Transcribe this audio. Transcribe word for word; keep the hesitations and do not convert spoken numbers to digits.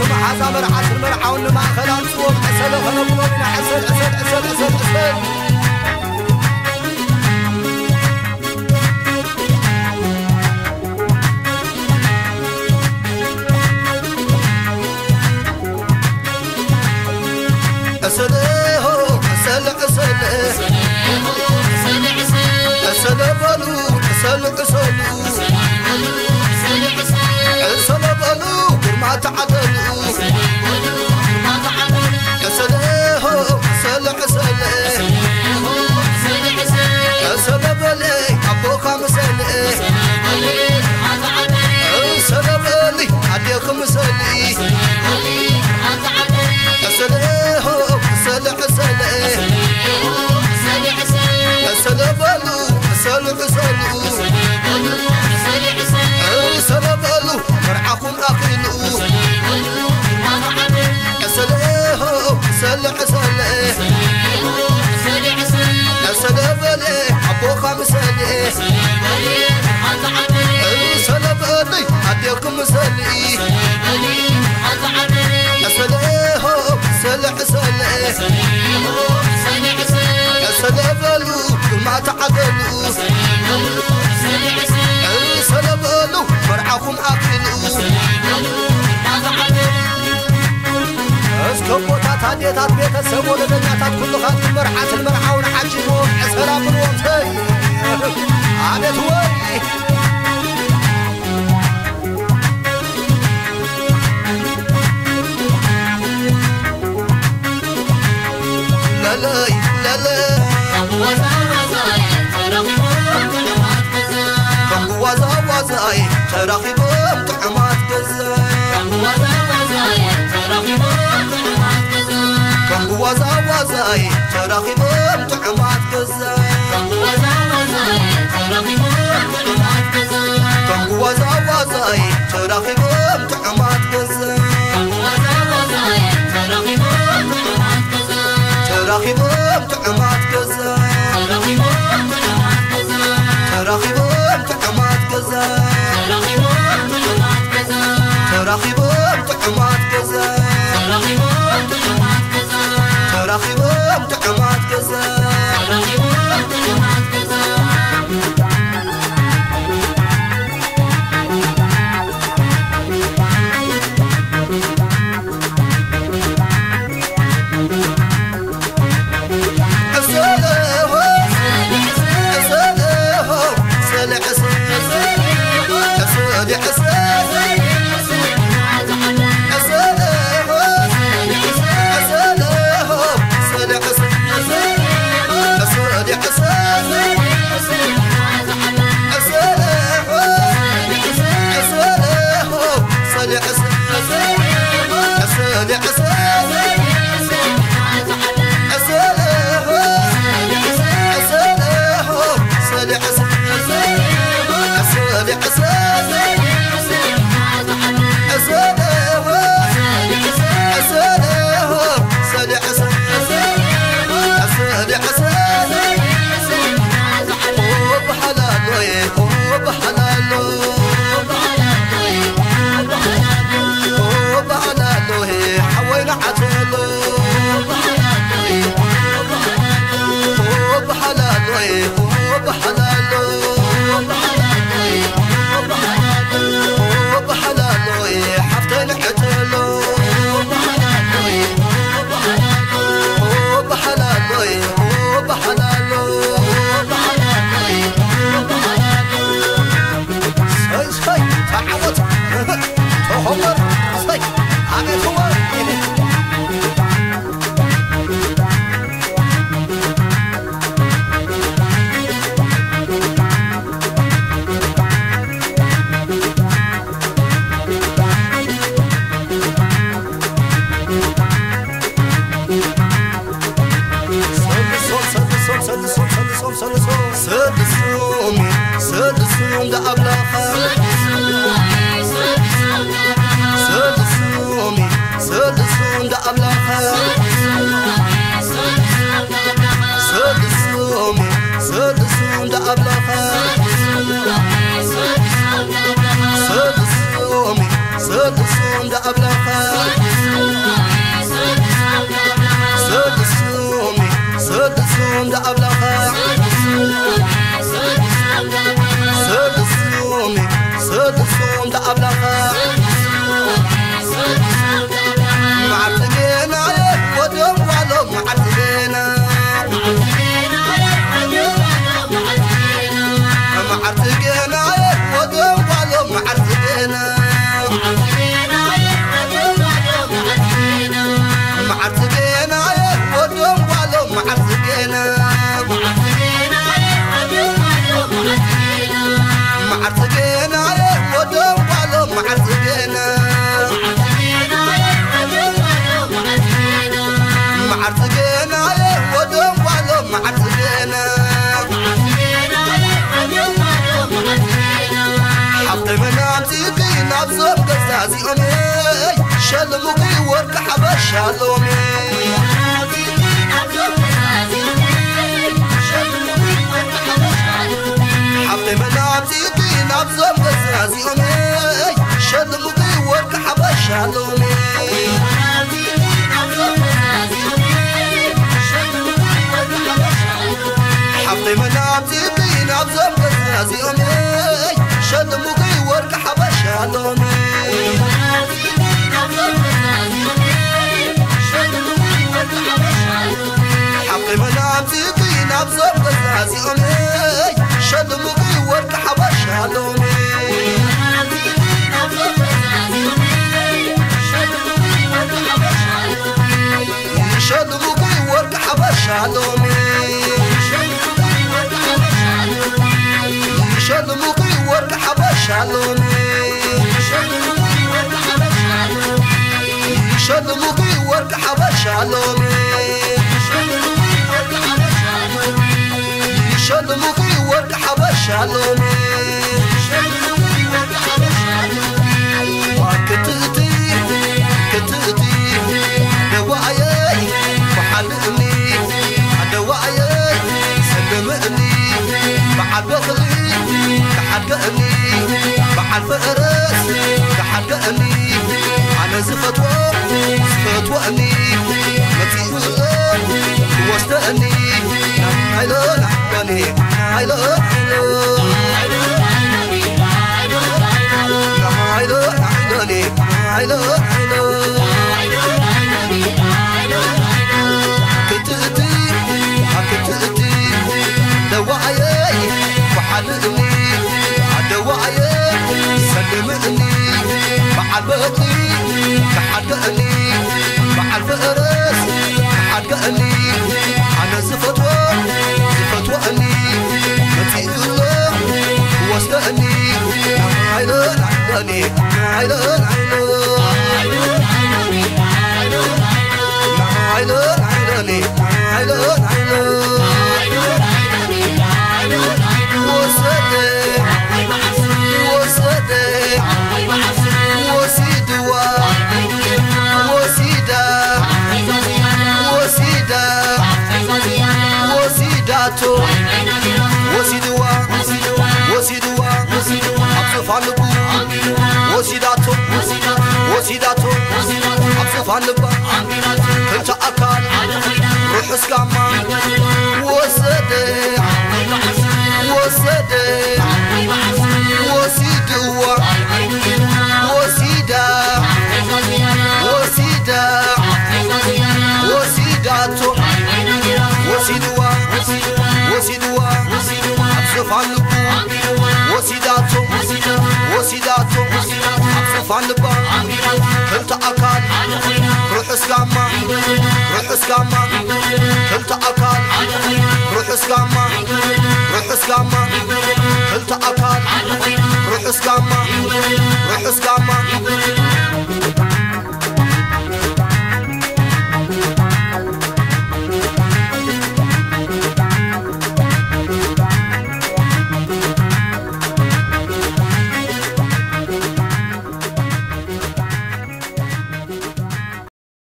كم حزامر عسل مرعون ما خلان صوب عسل خلقنا عسل عسل عسل عسل عسل تات بيت السبول الدنيا كل خات المرحة المرحة ونحجمو عسرا بالوطي عادت وي لا لا لا لا كم وزا وزاي تراخي بوم طعمات كزا كم وزا وزاي تراخي بوم طعمات كزا كم وزا وزاي تراخي بوم طعمات كزا تراخي بوم طعمات كزا تراخي بوم طعمات كزا تراخي بوم طعمات كزا تراخي بوم طعمات كزا سدسون دا أبلخا سدسومي سدسون دا أبلخا سدسومي سدسون دا أبلخا معتقينا ودم والو معتقينا معتقينا ودم والو معتقينا معتقينا ودم والو معتقينا معتقينا ودم والو معتقينا معتقينا ودم والو معتقينا حبتي من عمتيكي نبزر قزازي أمي شلموكي ورك حبش شلومي حبتي من عمتيكي نبزر قزازي أمي شلموكي ورك حبش شلومي حبتي من عمتيكي نبزر قزازي أمي شلموكي ورك حبش شلومي حقي منامتي نبزر قزازي أمي شلموكي ورك حبش شلومي شلموكي ورك حبش شلومي شلموكي ورك حبش شلومي شلموكي ورك حبش شلومي شلموكي ورك حبش شلومي كتتي كتتي دواعي وحلقني دواعي سلمني بعد بخلي تحققني بعد فقرس تحققني أنا زفتوى زفتواني متيقظ وستأني هايلو نحبني هايلو هايلو هايلو نحبني هايلو هايلو كتأتي كتأتي دواعي وحلقني دواعي سلمني بعد بقلي تحققني بعد فقرس تحققني أنا زفتوى زفتواني متيقظ وستأني هايلو نحبني هايلو هايلو هايلو نحبني هايلو هايلو وصدق وصدق وسيدوا وسيدا وسيدا وسيداتو وسيدوا وسيدوا أبصف عنبو وسيداتو وسيداتو أبصف عنبو كنت أكال روح اسكاما وصدق وصدق وسيدوا وسيدا وسيدا وسيداتو وسيدوا وسيدوا أبصف عنبو وسيداتو وسيداتو أبصف عنبو كنت أكال روح اسكاما روح اسكاما كنت أكال روح اسكاما روح اسكاما كنت أكال روح اسكاما روح اسكاما